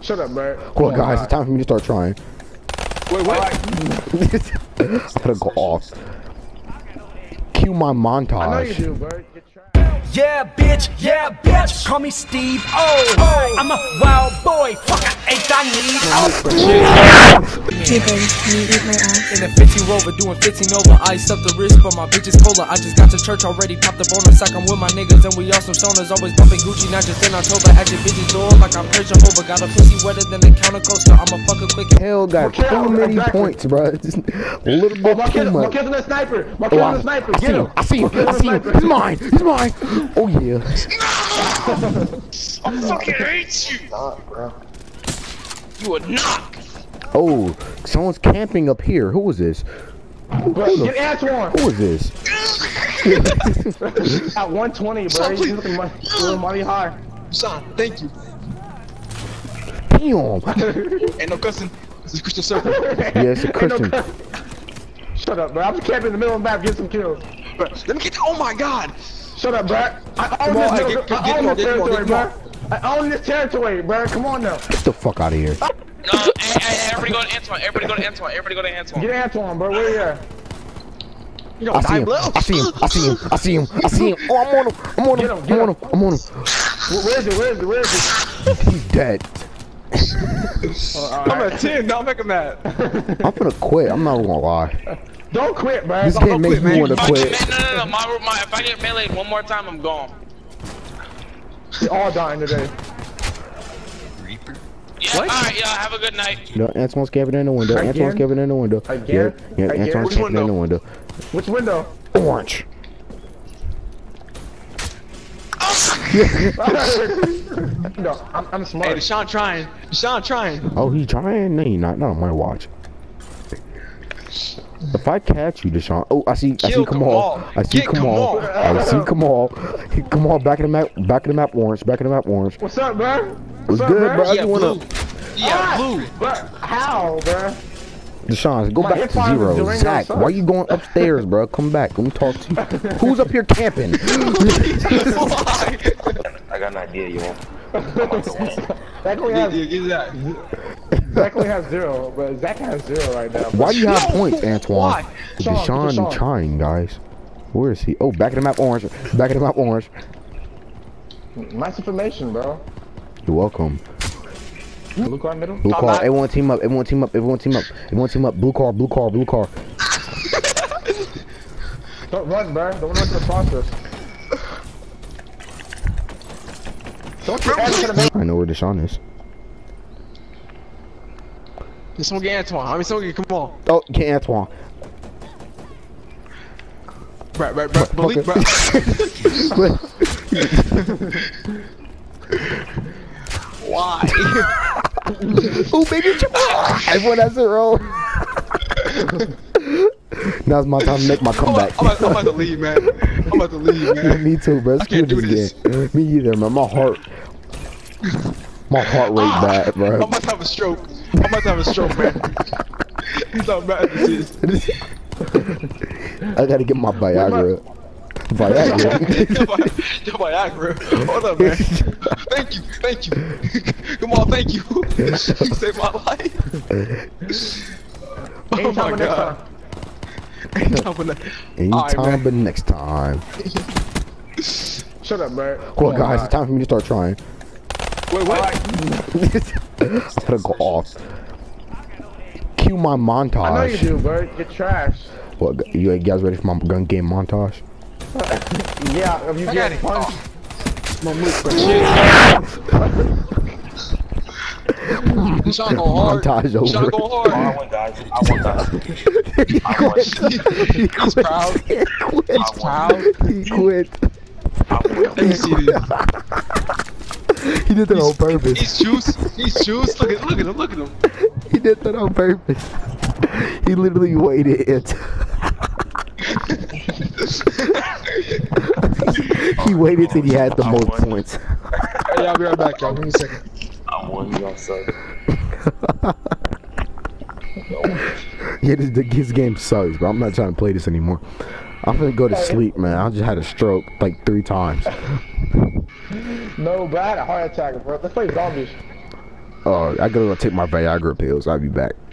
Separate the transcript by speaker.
Speaker 1: Shut up, bro.
Speaker 2: Well, guys, it's time for me to start trying.
Speaker 1: Wait, what?
Speaker 2: I gotta go off. Cue my montage.
Speaker 1: I know you do, bro.
Speaker 3: Yeah, bitch, call me Steve. Oh, I'm a wild boy. Fuck, ain't I need.
Speaker 4: Hey, babe, can you eat my ass?
Speaker 3: In a 15 rover, doing 15 over. Ice up the wrist, but my bitch is colder. I just got to church already, popped the bonus sack. I'm with my niggas, and we all some stoners. Always bumping Gucci, not just in October. At your bitch's door, like I'm Persian over. Got a pussy wetter than the counter coaster. I'm a fucking quick.
Speaker 2: Hell, got too many points, bro. Just a little bit too much.
Speaker 1: My kid's the sniper. My kid's the sniper. Get him.
Speaker 2: I see him. He's mine. He's mine. Oh yeah.
Speaker 5: I fucking hate you! Bro. You are not!
Speaker 2: Oh, someone's camping up here. Who is this?
Speaker 1: Get Antoine!
Speaker 2: Who is this?
Speaker 1: At 120, bro. He's looking money high.
Speaker 5: Sean, thank you.
Speaker 2: Damn.
Speaker 5: Ain't no cussing. It's a Christian circle.
Speaker 2: Yeah, it's a Christian.
Speaker 1: Shut up, bro. I'm just camping in the middle of the map, get some kills.
Speaker 5: Bro, let me get. Oh my god!
Speaker 1: Shut up, bro. I own this territory, bro. I own this territory, bro. Come on now.
Speaker 2: Get the fuck out of here.
Speaker 6: No, hey, everybody go to Antoine. Everybody go to Antoine. Everybody go to Antoine.
Speaker 1: Get Antoine, bro. Where you at?
Speaker 5: You
Speaker 2: I see him. Oh, I'm on him. I'm on him.
Speaker 1: Where is it?
Speaker 2: He's dead.
Speaker 5: I'm at 10. Don't make him mad.
Speaker 2: I'm gonna quit. I'm not gonna lie.
Speaker 1: Don't quit, bro.
Speaker 2: This game makes me want to quit.
Speaker 6: No. If I get meleeed one more time, I'm gone.
Speaker 1: We're all dying today.
Speaker 6: Yeah, alright, y'all. Have a good night.
Speaker 2: No, Antoine's camping in the window. Antoine's camping in the window.
Speaker 1: Again?
Speaker 2: Yeah, Antoine's camping in the window.
Speaker 1: Which window?
Speaker 2: Orange.
Speaker 1: No, I'm smart.
Speaker 5: Hey, Deshaun trying.
Speaker 2: Oh, he's trying? No, he's not. Not on my watch. If I catch you, Deshaun. Oh, I see Kamal. I see Kamal. Kamal, back in the map, orange.
Speaker 1: What's up, bro?
Speaker 2: What's good, bro?
Speaker 5: Yeah, blue. Yeah, blue.
Speaker 1: Bro, how, bro?
Speaker 2: Deshaun, go back to
Speaker 1: hip-hop is
Speaker 2: zero.
Speaker 1: doing
Speaker 2: Zach,
Speaker 1: outside.
Speaker 2: why you going upstairs, bro? Come back. Let me talk to you. Who's up here camping?
Speaker 7: I got an idea, you want?
Speaker 1: Zach only has,
Speaker 5: Get that.
Speaker 1: Zach only has 0, but Zach has 0 right now.
Speaker 2: Why do you have points, Antoine?
Speaker 5: Why?
Speaker 2: Deshaun trying, guys. Where is he? Oh, back in the map, orange.
Speaker 1: Nice information, bro.
Speaker 2: You're welcome.
Speaker 1: Blue car middle?
Speaker 2: Blue car. Everyone team up. Blue car.
Speaker 1: Don't run, bro. Don't run to the process. Don't you ever gonna make
Speaker 2: I know where Deshaun is.
Speaker 5: Someone get Antoine. Someone get Kamal.
Speaker 2: Oh, get Antoine.
Speaker 5: Right. Malik, bro. Why?
Speaker 2: Oh, baby, everyone has their own. Now's my time to make my comeback.
Speaker 5: I'm about to leave, man.
Speaker 2: Me too, bro.
Speaker 5: I can't do this.
Speaker 2: Me either, man. My heart rate bad, bro.
Speaker 5: I'm about to have a stroke. Man. He's not bad as this.
Speaker 2: I gotta get my Viagra.
Speaker 5: Viagra. Hold up, man. Thank you. Come on, thank you. You saved my life. Oh my god.
Speaker 2: Anytime but next time.
Speaker 1: Shut up, bro.
Speaker 2: Well, guys, it's time for me to start trying.
Speaker 5: Wait, what?
Speaker 2: I gotta go off. Cue my montage.
Speaker 1: I know you do, bro. Get trash.
Speaker 2: What, you guys ready for my gun game montage?
Speaker 1: Yeah, if you get punched.
Speaker 5: Deshaun go hard.
Speaker 2: Montage over.
Speaker 5: Deshaun go hard.
Speaker 7: I won, guys. I won.
Speaker 5: He's proud.
Speaker 2: He quit.
Speaker 5: Let me see this.
Speaker 2: He did that on purpose.
Speaker 5: He's juiced. Look at him.
Speaker 2: He did that on purpose. He literally waited it. He waited till he had the most points.
Speaker 5: Hey, I'll be right back, y'all. Give me a second.
Speaker 7: I won, y'all suck.
Speaker 2: Yeah, this game sucks, bro. I'm not trying to play this anymore. I'm gonna go to sleep, man. I just had a stroke like 3 times.
Speaker 1: No, bro. I had a heart attack, bro. Let's play zombies.
Speaker 2: I gotta go take my Viagra pills. I'll be back.